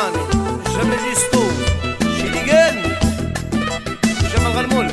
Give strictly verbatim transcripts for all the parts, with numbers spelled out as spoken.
راني جمال يستو شيليغان جمال غنمول.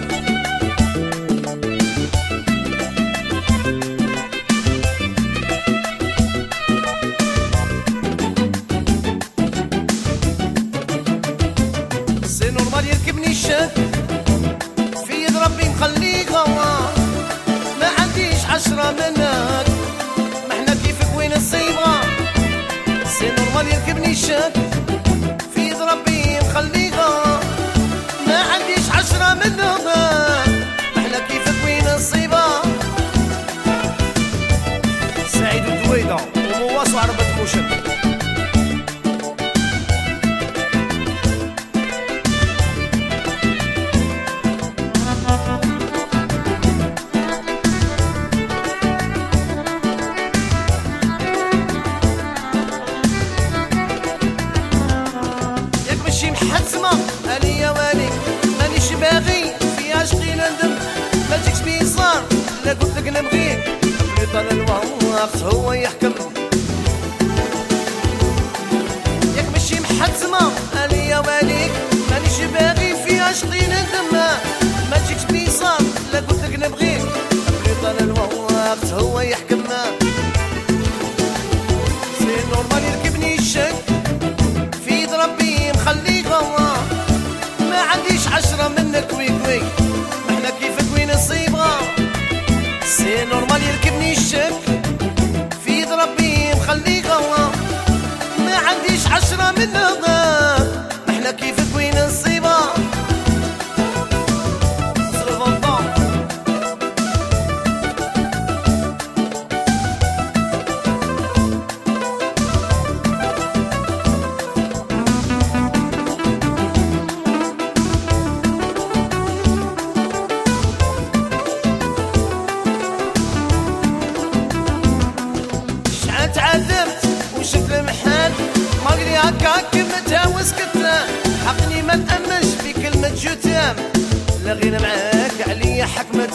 سي نورمال يركبني الشك في يد ربي مخليه غوا، ما عنديش عشرة منك ما احنا كيفك وين الصيبة. سي نورمال يركبني الشك في يد ربي مخليها، ما عنديش عشرة منها ما احنا كيفك وين الصيبة. سعيد الدويدة ومواس وعربة موشن. حتما أني يا والي مانيش باغي في عشقي ندم، ما تجيكش بيصار لا قلت لك نبغيك اللي طال الوقت هو يحكم. ياك ماشي محتمة أني يا والي مانيش باغي في عشقي ندم، ما تجيكش بيصار لا قلت لك نبغيك اللي طال الوقت هو يحكم. سي نورمال يركبني الشك في يد ربي مخلي غوا، ما عنديش عشرة منك ويك ويك ما احنا كيفك وين الصيبة. سي نورمال يركبني الشك في يد ربي مخلي غوا، ما عنديش عشرة منك ما احنا كيفك وين الصيبة. تعذبت وشفت المحال ما قري هكاك كلمتها وسكتنا، حقني ما نأمنش في كلمة جوتام لا غير معاك عليا حكمت.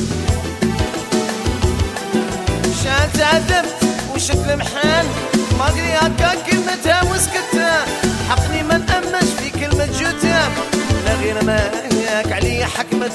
شحال تعذبت وشفت المحال ما قري هكاك كلمتها وسكتنا، حقني ما نأمنش في كلمة جوتام لا غير معاك عليا حكمت.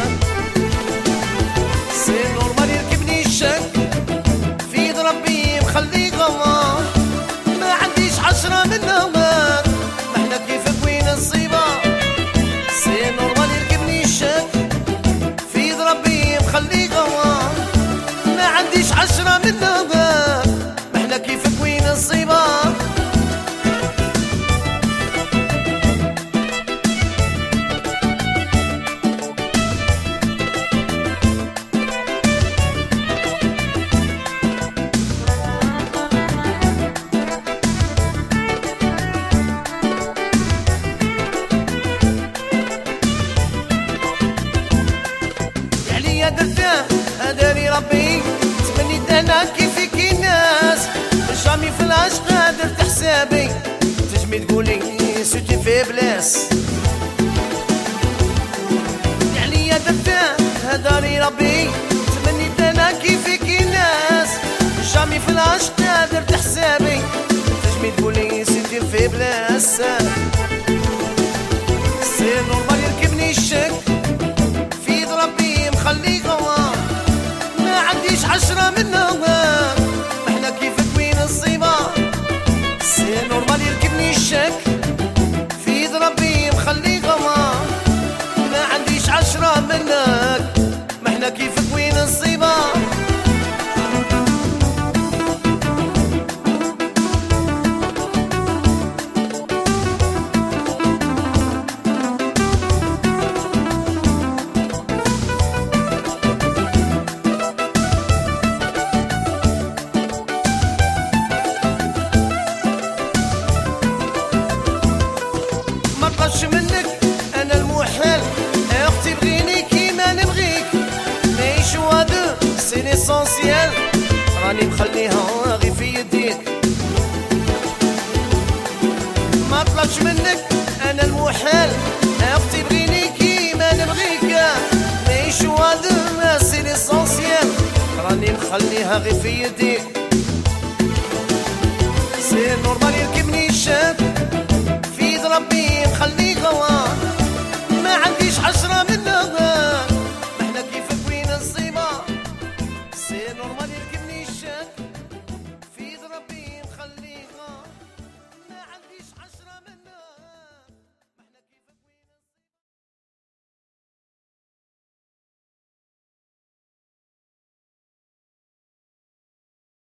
سي نورمال يركبني الشك في يد ربي مخلي غوا، ما عنديش عشرة منها ما احنا كيفك وين الصيبة. سي نورمال يركبني الشك في يد ربي مخلي غوا، ما عنديش عشرة منها ما احنا كيفك وين الصيبة. درته أداري ربي تمنيت أنا كيفك الناس، جامي في العشق درت حسابي تجمي تقولي سوتي في بلاس. عليا درته أداري ربي تمنيت أنا كيفك الناس، جامي في العشق درت حسابي تجمي تقولي سوتي في بلاس. سي نورمال يركبني الشك في يد ربي مخلي غوا، ما عنديش عشرة منها ما احنا كيفك وين الصيبة. سي نورمال يركبني الشك في يد ربي مخلي غوا، ما عنديش عشرة منك ما احنا كيفك وين الصيبة. مطلبش منك انا المحال يا اختي بغيني كيما نبغيك، نعيش هذا سي ليسونسيال راني مخليها غير في يديك. مطلبش منك انا المحال يا اختي بغيني كيما نبغيك، نعيش هذا سي ليسونسيال راني مخليها غير في يديك. سي نورمال يركبني الشاب ربي مخلي غوار، ما عنديش عشرة